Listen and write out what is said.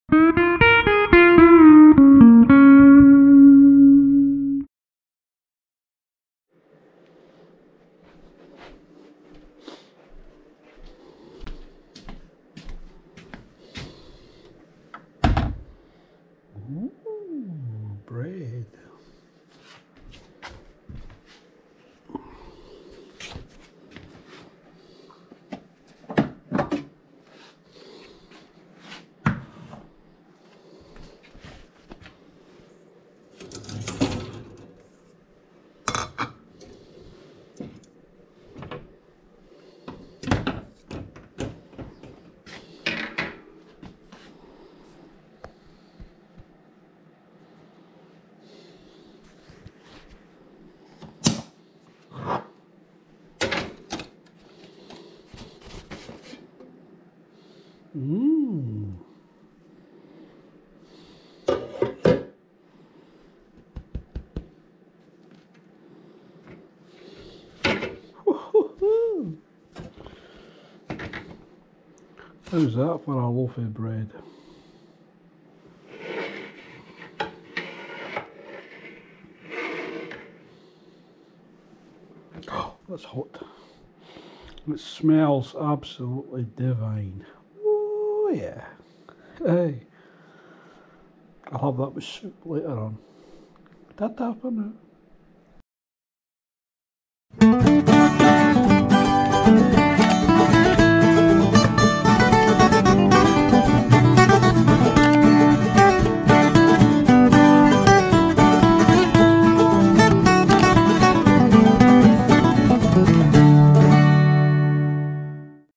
Bread. Mmm. How's that for a loaf of bread? Oh, that's hot. It smells absolutely divine. Oh yeah. Hey. I'll have that with soup later on. Ta-ta for now.